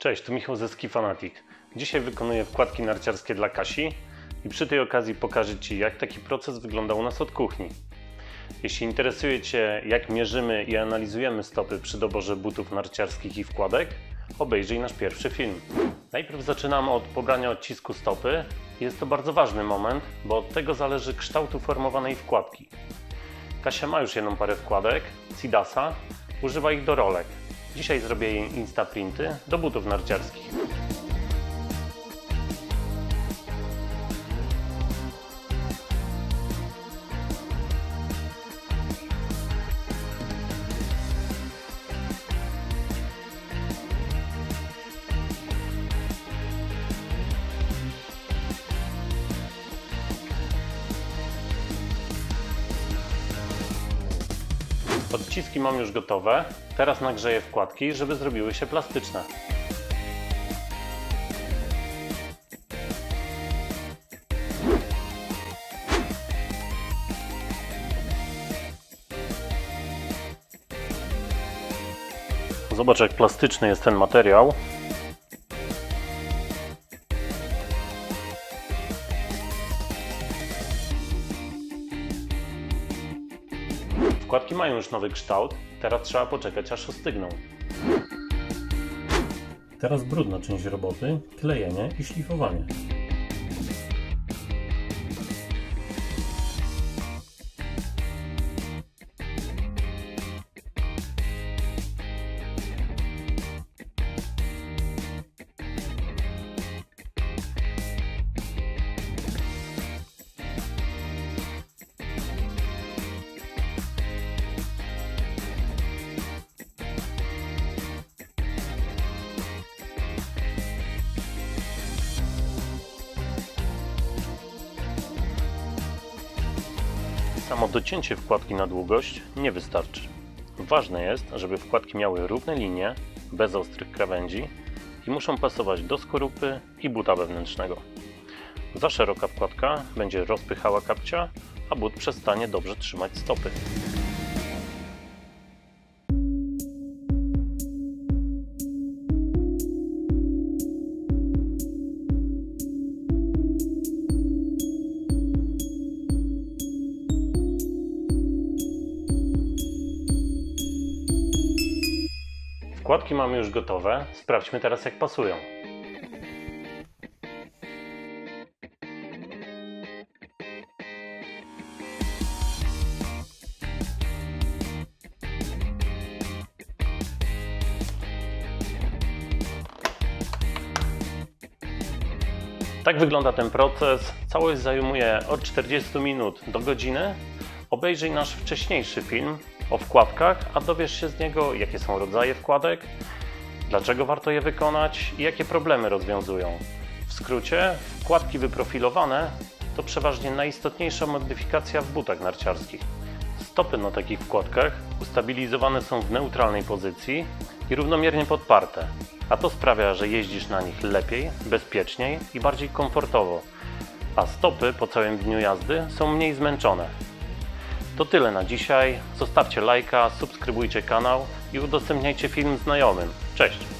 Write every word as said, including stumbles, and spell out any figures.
Cześć, tu Michał ze Ski Fanatic. Dzisiaj wykonuję wkładki narciarskie dla Kasi i przy tej okazji pokażę Ci, jak taki proces wygląda u nas od kuchni. Jeśli interesuje Cię, jak mierzymy i analizujemy stopy przy doborze butów narciarskich i wkładek, obejrzyj nasz pierwszy film. Najpierw zaczynamy od pobrania odcisku stopy. Jest to bardzo ważny moment, bo od tego zależy kształt uformowanej wkładki. Kasia ma już jedną parę wkładek, Sidasa, używa ich do rolek. Dzisiaj zrobię jej instaprinty do butów narciarskich. Odciski mam już gotowe, teraz nagrzeję wkładki, żeby zrobiły się plastyczne. Zobacz, jak plastyczny jest ten materiał. Wkładki mają już nowy kształt, teraz trzeba poczekać, aż ostygną. Teraz brudna część roboty, klejenie i szlifowanie. Samo docięcie wkładki na długość nie wystarczy. Ważne jest, żeby wkładki miały równe linie, bez ostrych krawędzi i muszą pasować do skorupy i buta wewnętrznego. Za szeroka wkładka będzie rozpychała kapcia, a but przestanie dobrze trzymać stopy. Wkładki mamy już gotowe, sprawdźmy teraz, jak pasują. Tak wygląda ten proces. Całość zajmuje od czterdziestu minut do godziny. Obejrzyj nasz wcześniejszy film o wkładkach, a dowiesz się z niego, jakie są rodzaje wkładek, dlaczego warto je wykonać i jakie problemy rozwiązują. W skrócie, wkładki wyprofilowane to przeważnie najistotniejsza modyfikacja w butach narciarskich. Stopy na takich wkładkach ustabilizowane są w neutralnej pozycji i równomiernie podparte, a to sprawia, że jeździsz na nich lepiej, bezpieczniej i bardziej komfortowo, a stopy po całym dniu jazdy są mniej zmęczone. To tyle na dzisiaj. Zostawcie lajka, subskrybujcie kanał i udostępniajcie film znajomym. Cześć!